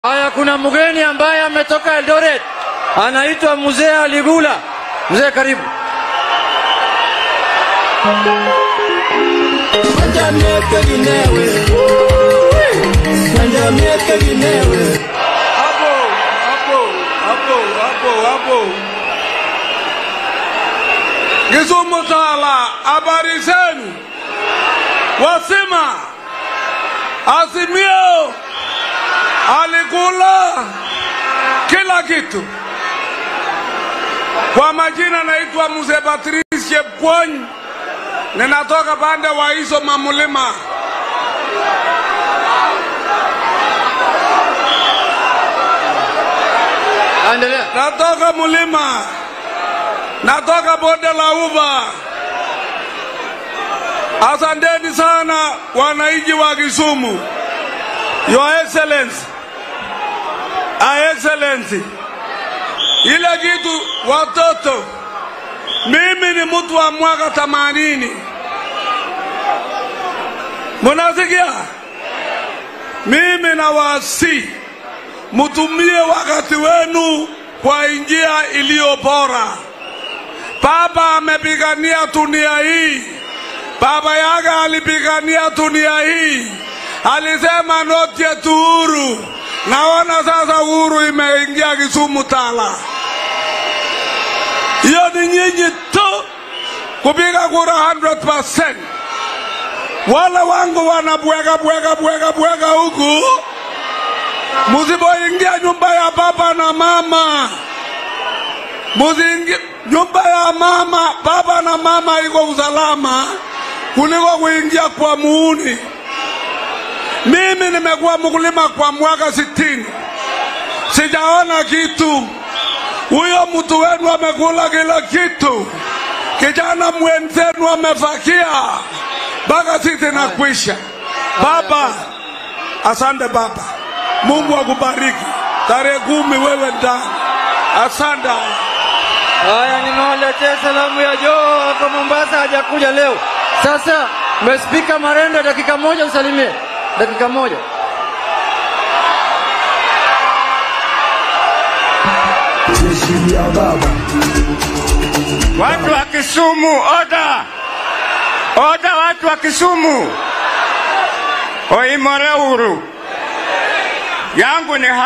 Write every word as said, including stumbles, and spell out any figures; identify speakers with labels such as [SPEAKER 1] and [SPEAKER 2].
[SPEAKER 1] Haya, kuna mgeni ambaye ametoka Eldoret, anaitwa Mzee Aligula. Mzee, karibu.
[SPEAKER 2] Hapo, hapo, hapo, hapo, hapo. Kisumu Tala, habari zenu? Wasema Azimio alikula kila kitu. Kwa majina naitwa Mzee Patrice Pwony, ninatoka pande wa hizo mamulima.
[SPEAKER 1] Endelea.
[SPEAKER 2] Natoka mulima, natoka bonde la Uba. Asanteni sana wananchi wa Kisumu. Your Excellency, Your Excellency, ile kitu watoto, mimi ni mtu wa mwaka themanini. Munasikia? Mimi na wasi mutumie wakati wenu kwa njia iliyo bora. Baba amepigania dunia hii. Baba yake alipigania dunia hii. Alisema noti yetu uhuru. Naona sasa uhuru imeingia Kisumu Tala. Hiyo ni nyinyi tu kupiga kura one hundred percent. Wale wangu wanabweka bweka bweka bweka huku, musipoingia nyumba ya baba na mama. Musingi nyumba ya mama, baba na mama iko usalama kuliko kuingia kwa muuni. Mimi nimekuwa mkulima kwa mwaka sitini. Sijaona kitu. Huyo mtu wenu amekula kila kitu. Kijana mwenzenu amefakia mpaka sisi na kwisha. Baba, asante baba. Mungu akubariki. Tarehe kumi wewe ndani. Asante.
[SPEAKER 1] Haya, nimewaletea salamu ya Joho kwa Mombasa, hajakuja leo. Sasa Speaker Marenda, dakika moja usalimie. Dakika moja.
[SPEAKER 3] Watu wa Kisumu, oda. Oda watu wa Kisumu. Oimore uhuru. Yangu ni